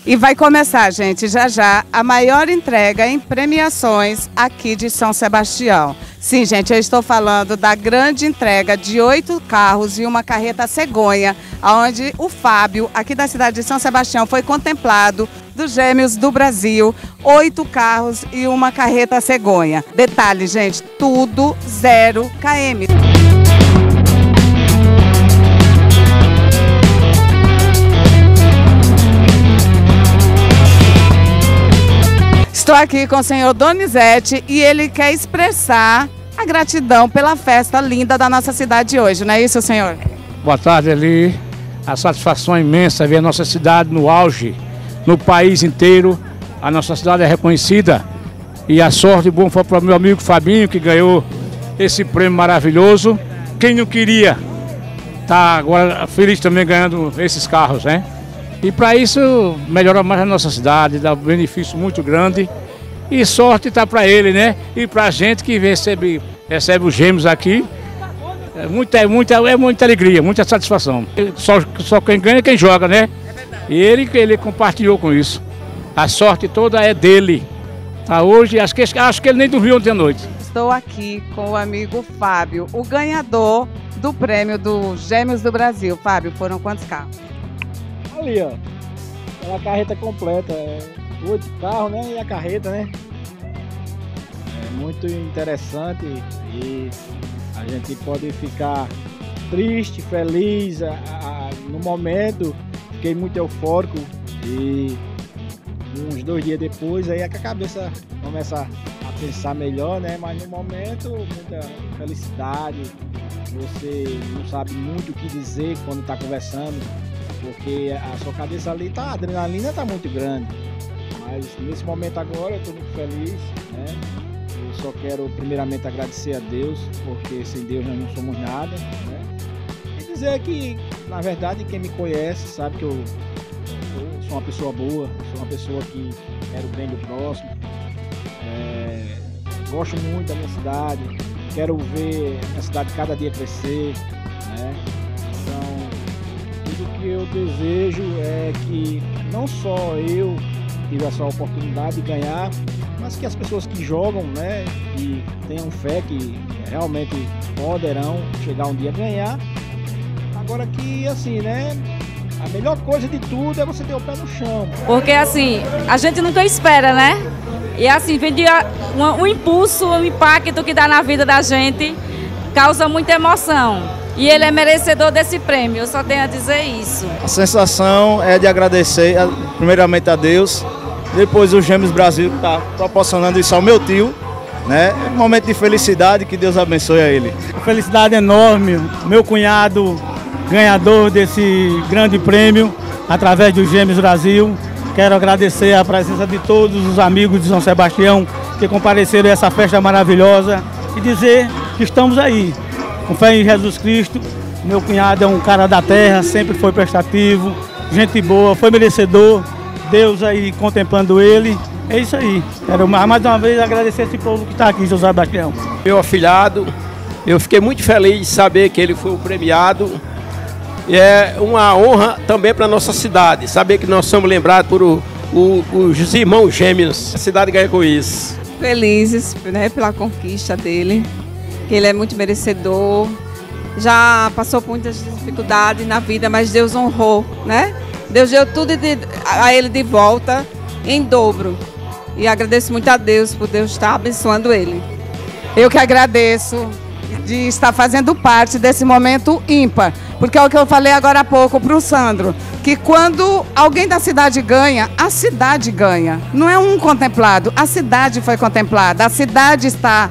E vai começar, gente, já já, a maior entrega em premiações aqui de São Sebastião. Sim, gente, eu estou falando da grande entrega de 8 carros e uma carreta cegonha, onde o Fábio, aqui da cidade de São Sebastião, foi contemplado dos Gêmeos do Brasil, 8 carros e uma carreta cegonha. Detalhe, gente, tudo 0 km. Estou aqui com o senhor Donizete e ele quer expressar a gratidão pela festa linda da nossa cidade hoje, não é isso, senhor? Boa tarde, Eli. A satisfação é imensa ver a nossa cidade no auge, no país inteiro. A nossa cidade é reconhecida e a sorte boa foi para o meu amigo Fabinho, que ganhou esse prêmio maravilhoso. Quem não queria tá agora feliz também ganhando esses carros, né? E para isso melhora mais a nossa cidade, dá um benefício muito grande. E sorte está para ele, né? E para a gente que recebe os Gêmeos aqui, é muita alegria, muita satisfação. Só quem ganha é quem joga, né? E ele compartilhou com isso. A sorte toda é dele. Tá, hoje, acho que ele nem dormiu ontem à noite. Estou aqui com o amigo Fábio, o ganhador do prêmio dos Gêmeos do Brasil. Fábio, foram quantos carros? Ali, ó, é a carreta completa, 8 carros, né, e a carreta, né, é muito interessante e a gente pode ficar triste, feliz, no momento, fiquei muito eufórico e uns 2 dias depois aí é que a cabeça começa a pensar melhor, né, mas no momento, muita felicidade, você não sabe muito o que dizer quando está conversando, porque a sua cabeça ali a adrenalina está muito grande, mas nesse momento agora eu estou muito feliz, né? Eu só quero primeiramente agradecer a Deus, porque sem Deus nós não somos nada, né? E dizer que, na verdade, quem me conhece sabe que eu sou uma pessoa boa, sou uma pessoa que quero o bem do próximo, gosto muito da minha cidade, quero ver a cidade cada dia crescer, né? Tudo que eu desejo é que não só eu tive essa oportunidade de ganhar, mas que as pessoas que jogam, né, e tenham fé que realmente poderão chegar um dia a ganhar. Agora que, assim, né, a melhor coisa de tudo é você ter o pé no chão. Porque, assim, a gente nunca espera, né? E, assim, vem de um impulso, um impacto que dá na vida da gente, causa muita emoção. E ele é merecedor desse prêmio, eu só tenho a dizer isso. A sensação é de agradecer primeiramente a Deus, depois o Gêmeos Brasil que está proporcionando isso ao meu tio, né? É um momento de felicidade, que Deus abençoe a ele. Felicidade enorme, meu cunhado ganhador desse grande prêmio através do Gêmeos Brasil. Quero agradecer a presença de todos os amigos de São Sebastião que compareceram a essa festa maravilhosa e dizer que estamos aí. Com fé em Jesus Cristo, meu cunhado é um cara da terra, sempre foi prestativo, gente boa, foi merecedor, Deus aí contemplando ele, é isso aí. Quero mais uma vez agradecer esse povo que está aqui em São Sebastião. Meu afilhado, eu fiquei muito feliz de saber que ele foi o premiado, e é uma honra também para a nossa cidade, saber que nós somos lembrados por os irmãos Gêmeos, a cidade ganha com isso. Felizes, né, pela conquista dele. Que ele é muito merecedor, já passou por muitas dificuldades na vida, mas Deus honrou, né? Deus deu tudo a ele de volta em dobro. E agradeço muito a Deus por Deus estar abençoando ele. Eu que agradeço de estar fazendo parte desse momento ímpar, porque é o que eu falei agora há pouco para o Sandro, que quando alguém da cidade ganha, a cidade ganha. Não é um contemplado, a cidade foi contemplada, a cidade está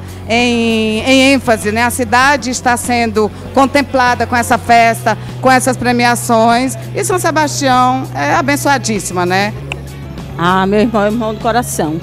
em ênfase, né? A cidade está sendo contemplada com essa festa, com essas premiações, e São Sebastião é abençoadíssima, né? Ah, meu irmão é irmão do coração.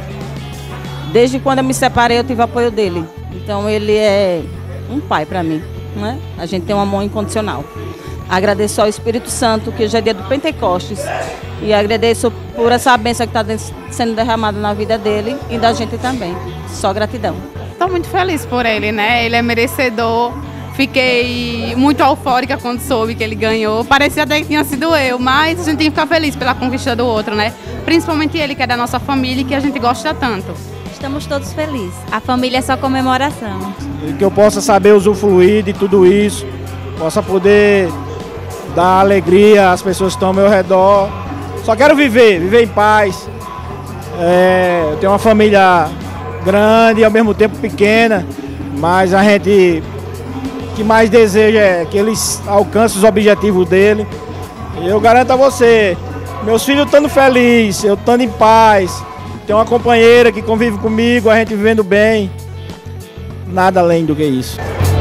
Desde quando eu me separei, eu tive apoio dele. Então ele é um pai para mim, né? A gente tem um amor incondicional. Agradeço ao Espírito Santo, que hoje é dia do Pentecostes, e agradeço por essa bênção que está sendo derramada na vida dele e da gente também. Só gratidão. Estou muito feliz por ele, né? Ele é merecedor Fiquei muito eufórica quando soube que ele ganhou. Parecia até que tinha sido eu, mas a gente tem que ficar feliz pela conquista do outro, né? Principalmente ele, que é da nossa família e que a gente gosta tanto. Estamos todos felizes. A família é só comemoração. E que eu possa saber usufruir de tudo isso, possa poder dar alegria às pessoas que estão ao meu redor. Só quero viver em paz. Eu tenho uma família grande e ao mesmo tempo pequena, mas a gente que mais deseja é que eles alcancem os objetivos dele. Eu garanto a você, meus filhos estando felizes, eu estando em paz, tenho uma companheira que convive comigo, a gente vivendo bem, nada além do que isso.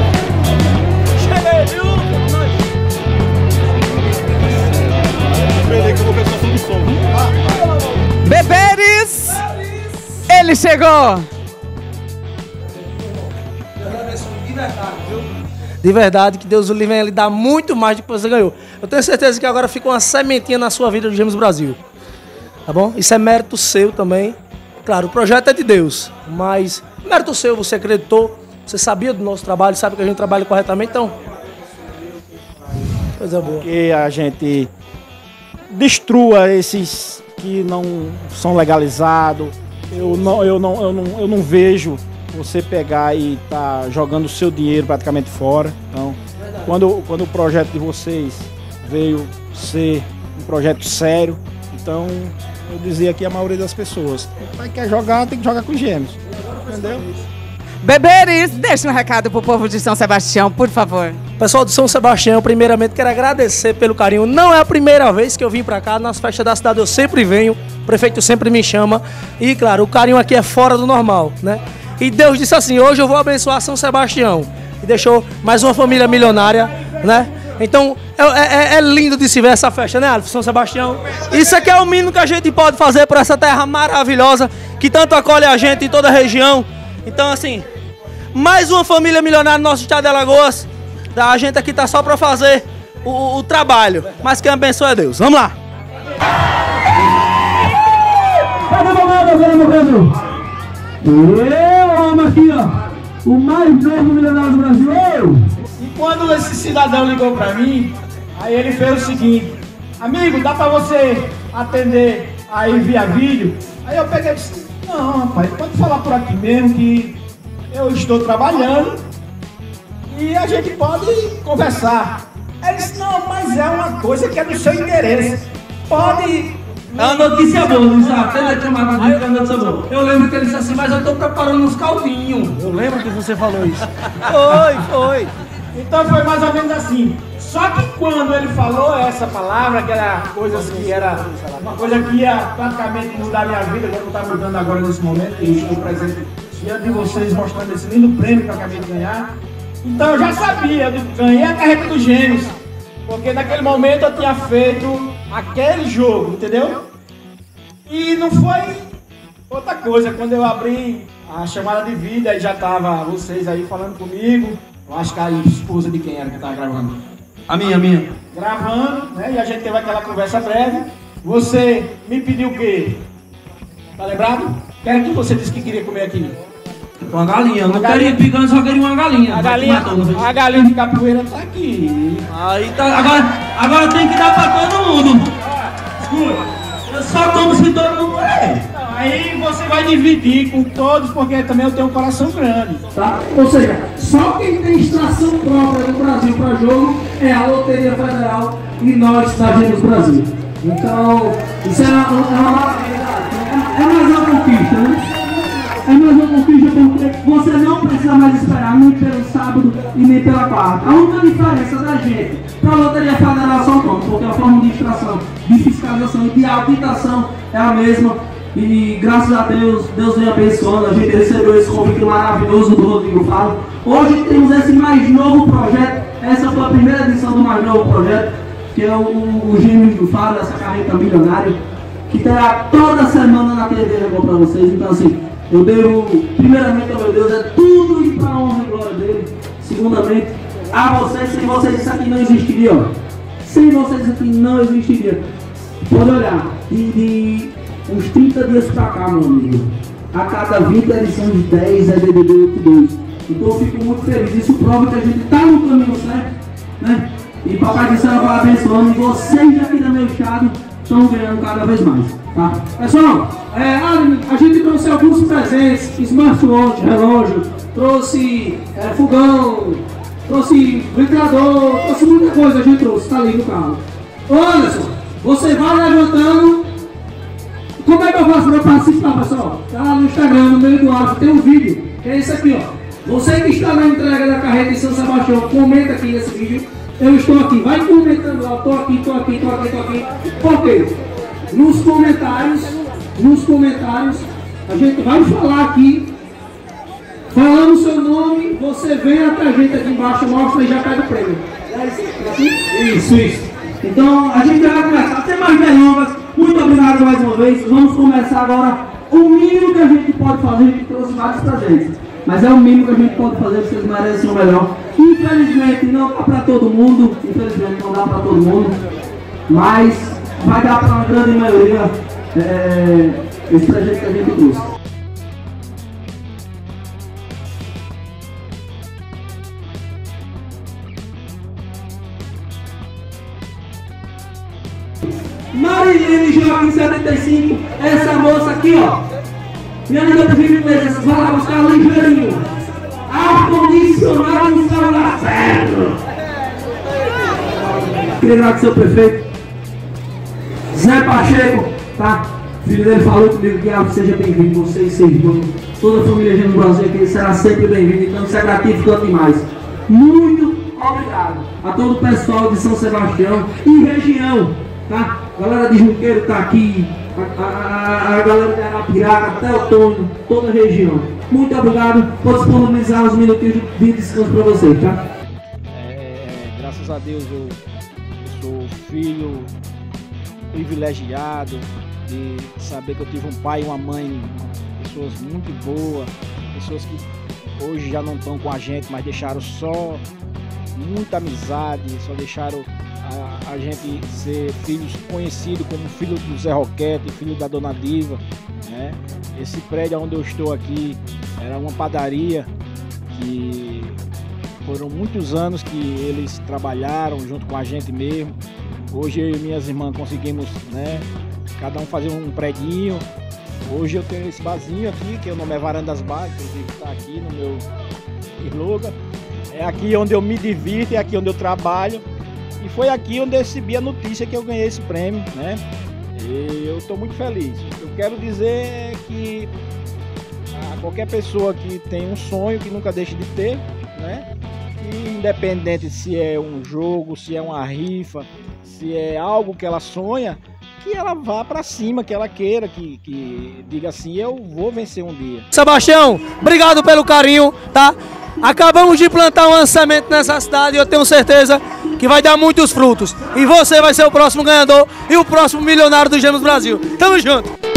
Beberes, ele chegou. De verdade, que Deus o livre, ele dá muito mais do que você ganhou. Eu tenho certeza que agora fica uma sementinha na sua vida do Gêmeos Brasil. Tá bom? Isso é mérito seu também. Claro, o projeto é de Deus, mas mérito seu, você acreditou, você sabia do nosso trabalho, sabe que a gente trabalha corretamente, então... Coisa boa. Que a gente destrua esses que não são legalizados. Eu não vejo você pegar e tá jogando o seu dinheiro praticamente fora. Então, quando o projeto de vocês veio ser um projeto sério, então eu dizia que a maioria das pessoas quer jogar, tem que jogar com Gêmeos. Entendeu? Beberes, deixa um recado pro povo de São Sebastião, por favor. Pessoal de São Sebastião, primeiramente quero agradecer pelo carinho. Não é a primeira vez que eu vim pra cá, nas festas da cidade eu sempre venho, o prefeito sempre me chama. E claro, o carinho aqui é fora do normal, né? E Deus disse assim, hoje eu vou abençoar São Sebastião. E deixou mais uma família milionária, né? Então, é lindo de se ver essa festa, né, Alves? São Sebastião. Isso aqui é o mínimo que a gente pode fazer por essa terra maravilhosa, que tanto acolhe a gente em toda a região. Então, assim, mais uma família milionária no nosso estado de Alagoas. A gente aqui tá só para fazer o trabalho, mas quem abençoa é Deus. Vamos lá! Eu, aqui, ó, o mais novo milionário do Brasil. E quando esse cidadão ligou pra mim, aí ele fez o seguinte: amigo, dá pra você atender aí via vídeo? Aí eu peguei e disse: não, rapaz, pode falar por aqui mesmo que eu estou trabalhando e a gente pode conversar. Ele disse: não, mas é uma coisa que é do seu interesse. Pode... É uma notícia boa, não sabe? Tem que chamar uma notícia boa. Eu lembro que ele disse assim, mas eu tô preparando uns caldinhos. Eu lembro que você falou isso. Foi. Então foi mais ou menos assim. Só que quando ele falou essa palavra, que era coisas que era uma coisa que ia praticamente mudar a minha vida, como está mudando agora nesse momento, que eu estou presente diante de vocês mostrando esse lindo prêmio que eu acabei de ganhar. Então eu já sabia, eu ganhei a carreta dos Gêmeos, porque naquele momento eu tinha feito aquele jogo, entendeu? E não foi outra coisa, quando eu abri a chamada de vídeo, aí já tava vocês aí falando comigo, eu acho que a esposa de quem era que tava gravando? A minha. Gravando, né, e a gente teve aquela conversa breve, você me pediu o quê? Tá lembrado? O que era que você disse que queria comer aqui? Uma galinha, eu não queria picante, só queria uma galinha. A galinha de capoeira tá aqui. Aí tá, agora tem que dar pra todo mundo. Eu só como se todo mundo é. Aí você vai dividir com todos, porque também eu tenho um coração grande. Tá? Ou seja, só quem tem extração própria no Brasil para jogo é a Loteria Federal e nós da Gêmeos Brasil. Então, isso é uma maravilha. É mais uma conquista, né? É mais uma conquista porque você não precisa mais esperar nem pelo sábado e nem pela quarta. A única diferença da gente para a Loteria Federal são pontos, porque a forma de extração, de fiscalização e de auditação é a mesma. E graças a Deus, Deus vem abençoando, a gente recebeu esse convite maravilhoso do Rodrigo Falo. Hoje temos esse mais novo projeto, essa foi a primeira edição do mais novo projeto, que é o Gêmeos do Falo, essa carreta milionária, que terá toda semana na TV Record para vocês. Então assim, eu devo, primeiramente, ao meu Deus, é tudo ir para a honra e glória dele. Segundamente, a vocês, sem vocês isso aqui não existiria, ó. Sem vocês isso aqui não existiria. Pode olhar, de uns 30 dias pra cá, meu amigo, a cada 20 edições, 10 é DDD 82. Então eu fico muito feliz. Isso prova que a gente está no caminho certo, né? E Papai do Céu vai abençoando. E vocês aqui do meu estado estão ganhando cada vez mais, tá? Pessoal, a gente trouxe alguns presentes, smartwatch, relógio, trouxe fogão, trouxe ventilador, trouxe muita coisa, a gente trouxe, tá ali no carro. Anderson, você vai levantando. Como é que eu faço para participar, pessoal? Tá lá no Instagram, no meio do áudio, tem um vídeo, que é esse aqui, ó. Você que está na entrega da carreta em São Sebastião, comenta aqui nesse vídeo. Eu estou aqui, vai comentando lá, tô aqui. Por quê? Nos comentários, a gente vai falar aqui, falando o seu nome, você vem até a gente aqui embaixo, mostra e já pega o prêmio. Isso. Então, a gente vai começar, sem mais delongas, muito obrigado mais uma vez. Vamos começar agora. O mínimo que a gente pode fazer, a gente trouxe vários presentes, mas é o mínimo que a gente pode fazer, vocês merecem o melhor. Infelizmente não dá para todo mundo, mas vai dar para uma grande maioria esse presente que a gente trouxe. Marilene Joaquim 75, essa moça aqui, ó. Minha amiga prefeita inglesa, vai lá buscar ligeirinho. Ar-condicionado no celular certo. Queria agradecer ao prefeito Zé Pacheco, tá? O filho dele falou comigo que seja bem-vindo, você e seu irmão, toda a família Gêmeos Brasil aqui será sempre bem-vinda, então isso é gratificante demais. Muito obrigado a todo o pessoal de São Sebastião e região, tá? A galera de Junqueiro tá aqui, a galera de Arapiraca, até o Tônio, toda a região. Muito obrigado por disponibilizar os minutinhos de descanso para vocês, tá? Graças a Deus eu sou filho privilegiado de saber que eu tive um pai e uma mãe, pessoas muito boas, pessoas que hoje já não estão com a gente, mas deixaram só muita amizade, só deixaram a gente ser filhos conhecidos como filho do Zé Roquete, filho da Dona Diva, né? Esse prédio onde eu estou aqui era uma padaria que foram muitos anos que eles trabalharam junto com a gente mesmo. Hoje eu e minhas irmãs conseguimos, né, cada um fazer um predinho. Hoje eu tenho esse barzinho aqui, que o nome é Varandas Bar, inclusive está aqui no meu slogan. É aqui onde eu me divirto, é aqui onde eu trabalho. E foi aqui onde eu recebi a notícia que eu ganhei esse prêmio, né? E eu estou muito feliz. Eu quero dizer que a qualquer pessoa que tem um sonho, que nunca deixe de ter, né? E independente se é um jogo, se é uma rifa, se é algo que ela sonha, que ela vá para cima, que ela queira, que diga assim, eu vou vencer um dia. Sebastião, obrigado pelo carinho, tá? Acabamos de plantar um lançamento nessa cidade e eu tenho certeza que vai dar muitos frutos. E você vai ser o próximo ganhador e o próximo milionário do Gêmeos Brasil. Tamo junto!